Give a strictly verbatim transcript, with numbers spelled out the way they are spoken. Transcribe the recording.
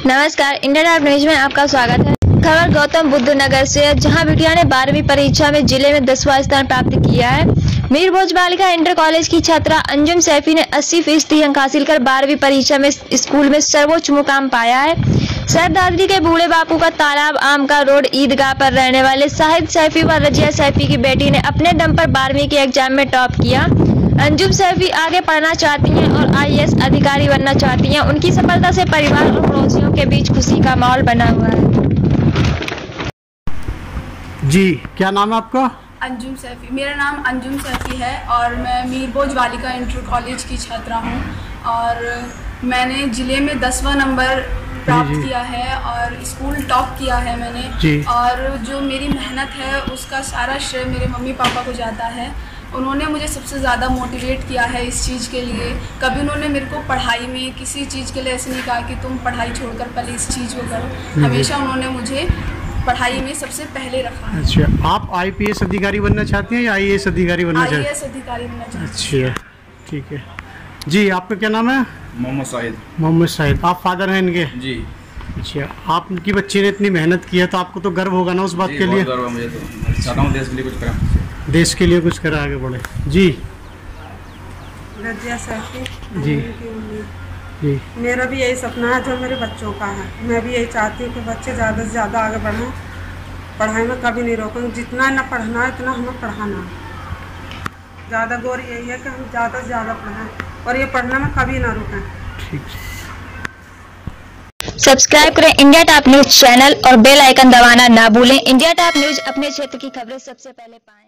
नमस्कार, Indian app news में आपका स्वागत है। खबर गौतम बुद्ध नगर से है, जहां बिटिया ने बारहवीं परीक्षा में जिले में दसवां स्थान प्राप्त किया है। मीर भोज बालिका इंटर कॉलेज की छात्रा अंजुम सैफी ने अस्सी फीसदी अंक हासिल कर बारहवीं परीक्षा में स्कूल में सर्वोच्च मुकाम पाया है। सरदादरी के बूढ़े बापू का तालाब आम का रोड ईदगाह पर रहने वाले शाहिद सैफी व रजिया सैफी की बेटी ने अपने दम पर बारहवीं के एग्जाम में टॉप किया। अंजुम सैफी आगे पढ़ना चाहती हैं और आई ए एस अधिकारी बनना चाहती हैं। उनकी सफलता से परिवार और पड़ोसियों के बीच खुशी का माहौल बना हुआ है। जी, क्या नाम है आपका? अंजुम सैफी। मेरा नाम अंजुम सैफी है और मैं मीर भोज बालिका इंटर कॉलेज की छात्रा हूँ और मैंने ज़िले में दसवां नंबर प्राप्त किया है और स्कूल टॉप किया है मैंने। और जो मेरी मेहनत है उसका सारा श्रेय मेरे मम्मी पापा को जाता है। उन्होंने मुझे सबसे ज़्यादा मोटिवेट किया है इस चीज़ के लिए। कभी उन्होंने मेरे को पढ़ाई में किसी चीज़ के लिए ऐसे नहीं कहा कि तुम पढ़ाई छोड़कर पहले इस चीज़ को करो। हमेशा उन्होंने मुझे पढ़ाई में सबसे पहले रखा है। अच्छा, आप आई पी एस अधिकारी बनना चाहती हैं या आई ए एस अधिकारी बनना चाहती हैं? आई ए एस अधिकारी बनना चाहती हैं। अच्छा, ठीक है जी। आपका क्या नाम है? मोहम्मद शाहिद। मोहम्मद शाहिद। आप फादर हैं इनके? जी। अच्छा, आपकी बच्ची ने इतनी मेहनत की है तो आपको तो गर्व होगा ना उस बात के लिए? गर्व है मुझे, तो चाहता हूँ देश के लिए कुछ करें। देश के लिए कुछ करें, आगे बढ़े। जी रजिया सैफी जी जी। मेरा भी यही सपना है जो मेरे बच्चों का है। मैं भी यही चाहती हूँ कि बच्चे ज़्यादा से ज़्यादा आगे बढ़ें। पढ़ाई में कभी नहीं रोकेंगे, जितना न पढ़ना है इतना हमें पढ़ाना है। ज़्यादा गौर यही है कि हम ज़्यादा से ज़्यादा पढ़ें और ये पढ़ने में कभी ना रुकें। ठीक। सब्सक्राइब करें इंडिया टॉप न्यूज चैनल और बेल आइकन दबाना ना भूलें। इंडिया टॉप न्यूज अपने क्षेत्र की खबरें सबसे पहले पाएं।